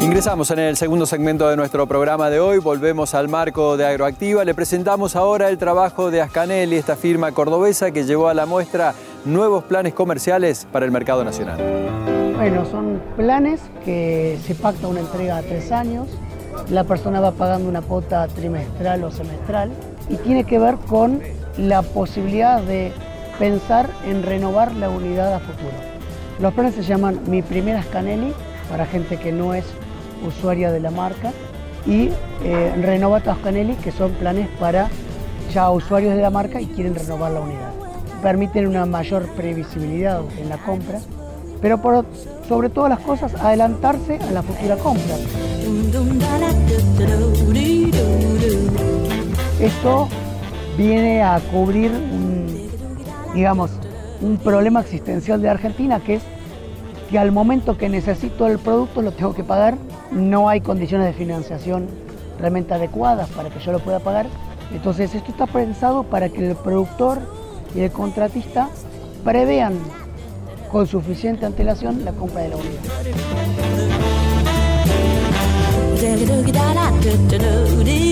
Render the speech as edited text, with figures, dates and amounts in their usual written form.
Ingresamos en el segundo segmento de nuestro programa de hoy, volvemos al marco de Agroactiva. Le presentamos ahora el trabajo de Ascanelli, esta firma cordobesa que llevó a la muestra nuevos planes comerciales para el mercado nacional. Bueno, son planes que se pacta una entrega a 3 años, la persona va pagando una cuota trimestral o semestral y tiene que ver con la posibilidad de pensar en renovar la unidad a futuro. Los planes se llaman Mi Primera Ascanelli, para gente que no es usuaria de la marca, y Renovato Ascanelli, que son planes para ya usuarios de la marca y quieren renovar la unidad. Permiten una mayor previsibilidad en la compra, pero sobre todas las cosas adelantarse a la futura compra. Esto viene a cubrir un problema existencial de Argentina, que es que al momento que necesito el producto lo tengo que pagar, no hay condiciones de financiación realmente adecuadas para que yo lo pueda pagar. Entonces esto está pensado para que el productor y el contratista prevean con suficiente antelación la compra de la unidad.